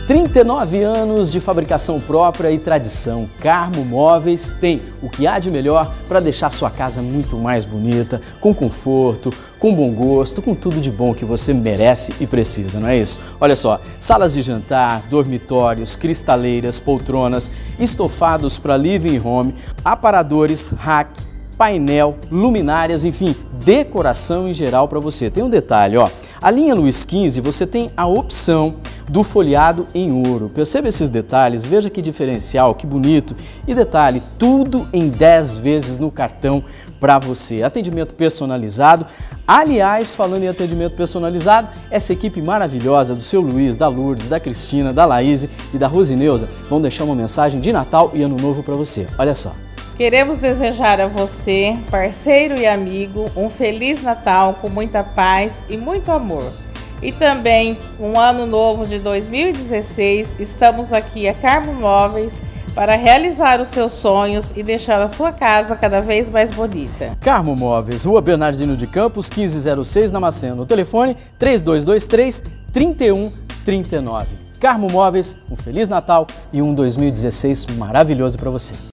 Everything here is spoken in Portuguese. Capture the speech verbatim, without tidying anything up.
trinta e nove anos de fabricação própria e tradição. Carmo Móveis tem o que há de melhor para deixar sua casa muito mais bonita, com conforto, com bom gosto, com tudo de bom que você merece e precisa, não é isso? Olha só, salas de jantar, dormitórios, cristaleiras, poltronas, estofados para living home, aparadores, rack, painel, luminárias, enfim, decoração em geral para você. Tem um detalhe, ó, a linha Luiz quinze você tem a opção do folheado em ouro. Perceba esses detalhes, veja que diferencial, que bonito. E detalhe, tudo em dez vezes no cartão para você. Atendimento personalizado. Aliás, falando em atendimento personalizado, essa equipe maravilhosa do seu Luiz, da Lourdes, da Cristina, da Laís e da Rosineuza vão deixar uma mensagem de Natal e Ano Novo para você. Olha só. Queremos desejar a você, parceiro e amigo, um Feliz Natal com muita paz e muito amor. E também um ano novo de dois mil e dezesseis, estamos aqui a Carmo Móveis para realizar os seus sonhos e deixar a sua casa cada vez mais bonita. Carmo Móveis, Rua Bernardino de Campos, quinze zero seis, Namaceno. O telefone três dois dois três, três um três nove. Carmo Móveis, um Feliz Natal e um dois mil e dezesseis maravilhoso para você.